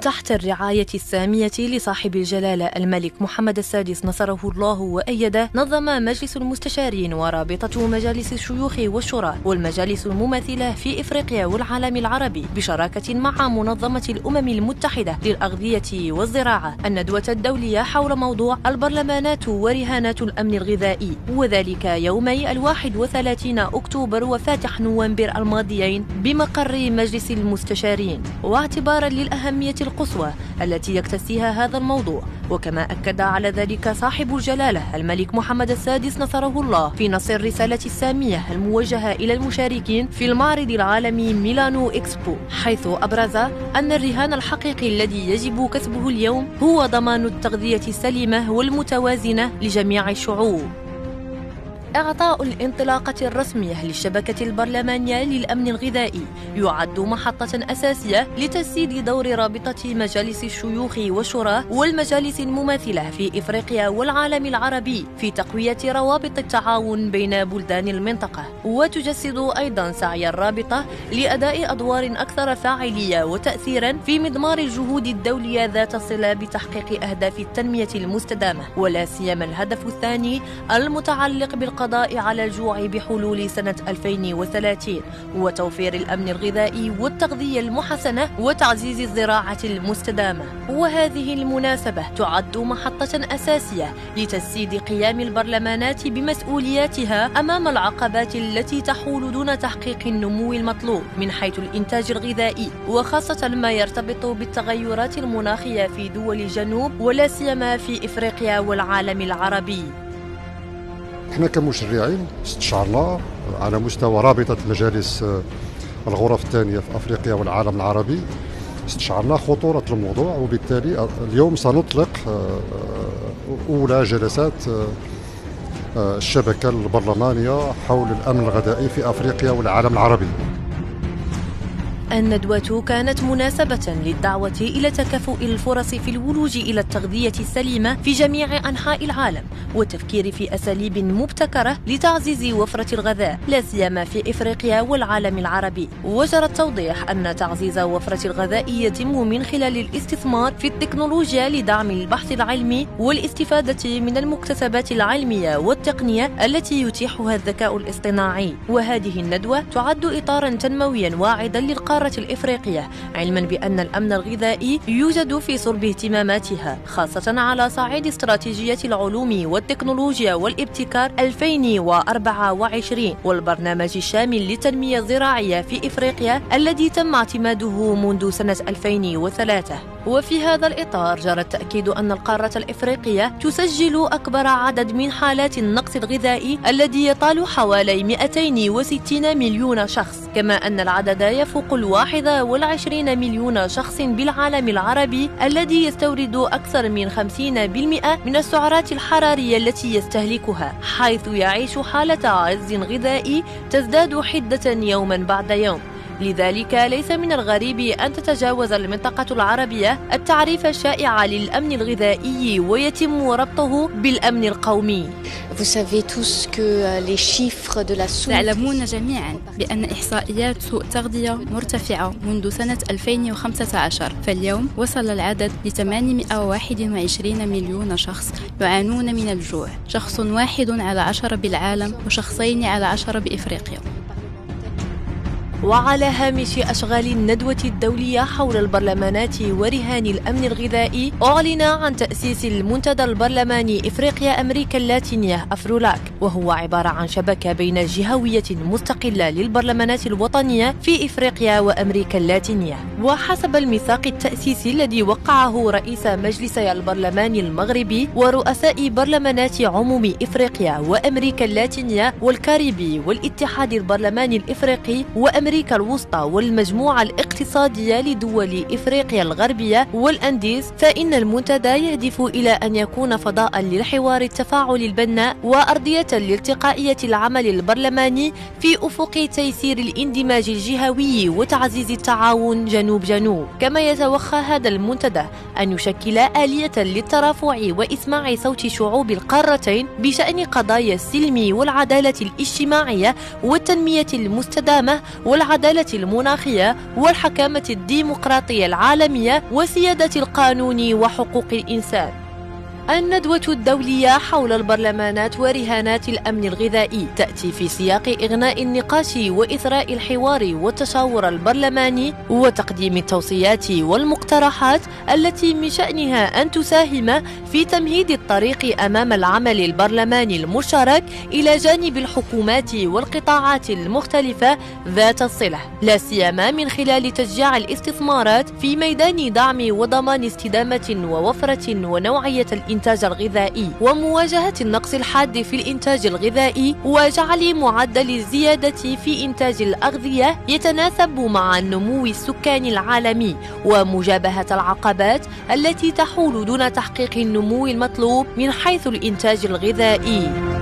تحت الرعاية السامية لصاحب الجلالة الملك محمد السادس نصره الله وأيده، نظم مجلس المستشارين ورابطة مجالس الشيوخ والشورى والمجالس المماثلة في إفريقيا والعالم العربي بشراكة مع منظمة الأمم المتحدة للأغذية والزراعة الندوة الدولية حول موضوع البرلمانات ورهانات الأمن الغذائي، وذلك يومي 31 أكتوبر وفاتح نوفمبر الماضيين بمقر مجلس المستشارين، واعتبارا للأهمية القصوى التي يكتسيها هذا الموضوع. وكما أكد على ذلك صاحب الجلالة الملك محمد السادس نصره الله في نص الرسالة السامية الموجهة إلى المشاركين في المعرض العالمي ميلانو إكسبو، حيث أبرز أن الرهان الحقيقي الذي يجب كسبه اليوم هو ضمان التغذية السليمة والمتوازنة لجميع الشعوب. إعطاء الانطلاقة الرسمية للشبكة البرلمانية للأمن الغذائي يعد محطة أساسية لتجسيد دور رابطة مجالس الشيوخ والشورى والمجالس المماثلة في إفريقيا والعالم العربي في تقوية روابط التعاون بين بلدان المنطقة، وتجسد أيضا سعي الرابطة لأداء أدوار أكثر فاعلية وتأثيرا في مضمار الجهود الدولية ذات الصلة بتحقيق أهداف التنمية المستدامة، ولا سيما الهدف الثاني المتعلق بالقضاء على الجوع بحلول سنة 2030 وتوفير الأمن الغذائي والتغذية المحسنة وتعزيز الزراعة المستدامة. وهذه المناسبة تعد محطة أساسية لتجسيد قيام البرلمانات بمسؤولياتها أمام العقبات التي تحول دون تحقيق النمو المطلوب من حيث الإنتاج الغذائي، وخاصة ما يرتبط بالتغيرات المناخية في دول الجنوب ولا سيما في إفريقيا والعالم العربي. احنا كمشرعين استشعرنا على مستوى رابطة مجالس الغرف الثانية في أفريقيا والعالم العربي، استشعرنا خطورة الموضوع، وبالتالي اليوم سنطلق أولى جلسات الشبكة البرلمانية حول الأمن الغذائي في أفريقيا والعالم العربي. الندوة كانت مناسبة للدعوة إلى تكافؤ الفرص في الولوج إلى التغذية السليمة في جميع أنحاء العالم، والتفكير في أساليب مبتكرة لتعزيز وفرة الغذاء لا سيما في إفريقيا والعالم العربي. وجرى التوضيح أن تعزيز وفرة الغذاء يتم من خلال الاستثمار في التكنولوجيا لدعم البحث العلمي والاستفادة من المكتسبات العلمية والتقنية التي يتيحها الذكاء الاصطناعي. وهذه الندوة تعد إطارا تنمويا واعدا للقارة الإفريقية، علما بأن الأمن الغذائي يوجد في صلب اهتماماتها، خاصة على صعيد استراتيجية العلوم والتكنولوجيا والابتكار 2024 والبرنامج الشامل للتنمية الزراعية في إفريقيا الذي تم اعتماده منذ سنة 2003. وفي هذا الإطار جرى التأكيد أن القارة الإفريقية تسجل أكبر عدد من حالات النقص الغذائي الذي يطال حوالي 260 مليون شخص، كما أن العدد يفوق 21 مليون شخص بالعالم العربي الذي يستورد أكثر من 50% من السعرات الحرارية التي يستهلكها، حيث يعيش حالة عجز غذائي تزداد حدة يوما بعد يوم. لذلك ليس من الغريب أن تتجاوز المنطقة العربية التعريف الشائع للأمن الغذائي ويتم ربطه بالأمن القومي. تعلمون جميعا بأن إحصائيات سوء التغذية مرتفعة منذ سنة 2015، فاليوم وصل العدد ل 821 مليون شخص يعانون من الجوع، شخص واحد على 10 بالعالم وشخصين على 10 بإفريقيا. وعلى هامش أشغال الندوة الدولية حول البرلمانات ورهان الأمن الغذائي، أعلن عن تأسيس المنتدى البرلماني إفريقيا أمريكا اللاتينية أفرولاك، وهو عبارة عن شبكة بين جهوية مستقلة للبرلمانات الوطنية في إفريقيا وأمريكا اللاتينية. وحسب الميثاق التأسيسي الذي وقعه رئيس مجلسي البرلمان المغربي ورؤساء برلمانات عموم إفريقيا وأمريكا اللاتينية والكاريبي والاتحاد البرلماني الإفريقي وأمريكا الوسطى والمجموعة الاقتصادية لدول إفريقيا الغربية والأنديز، فإن المنتدى يهدف إلى أن يكون فضاء للحوار التفاعلي البناء وأرضية لالتقائية العمل البرلماني في أفق تيسير الاندماج الجهوي وتعزيز التعاون جنوب جنوب. كما يتوخى هذا المنتدى أن يشكل آلية للترافع وإسماع صوت شعوب القارتين بشأن قضايا السلم والعدالة الاجتماعية والتنمية المستدامة والعدالة المناخية والحكامة الديمقراطية العالمية وسيادة القانون وحقوق الإنسان. الندوة الدولية حول البرلمانات ورهانات الأمن الغذائي تأتي في سياق إغناء النقاش وإثراء الحوار والتشاور البرلماني وتقديم التوصيات والمقترحات التي من شأنها أن تساهم في تمهيد الطريق أمام العمل البرلماني المشترك إلى جانب الحكومات والقطاعات المختلفة ذات الصلة، لا سيما من خلال تشجيع الاستثمارات في ميدان دعم وضمان استدامة ووفرة ونوعية الإنتاج الغذائي ومواجهة النقص الحاد في الإنتاج الغذائي وجعل معدل الزيادة في إنتاج الأغذية يتناسب مع النمو السكاني العالمي ومجابهة العقبات التي تحول دون تحقيق النمو المطلوب من حيث الإنتاج الغذائي.